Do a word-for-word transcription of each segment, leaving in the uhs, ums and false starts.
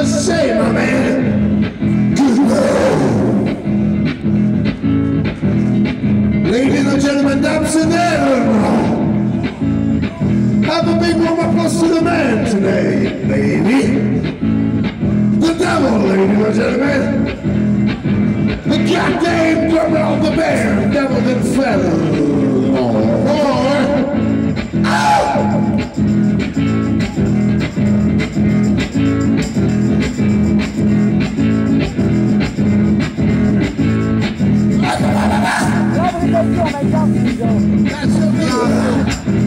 must say, my man, good road. Ladies and gentlemen, dames and gentlemen, have a big warm applause to the man today, baby. The devil, ladies and gentlemen. The goddamn drummer of the band, devil and fellow. Oh, oh, oh. That's so good.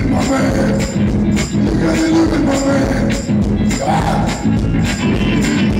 You gotta do it, my man. Ah.